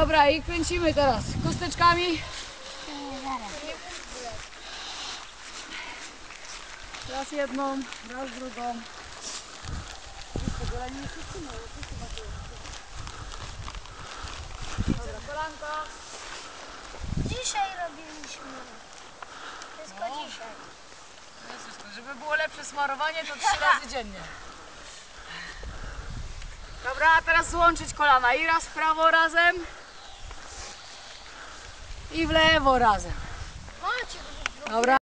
Dobra, i kręcimy teraz kosteczkami. Raz jedną, raz drugą. Dobra, kolanka. Dzisiaj robiliśmy. Wszystko dzisiaj. Jezus, żeby było lepsze smarowanie, to 3 razy dziennie. Dobra, a teraz złączyć kolana i raz w prawo razem i w lewo razem. Macie, Dobra.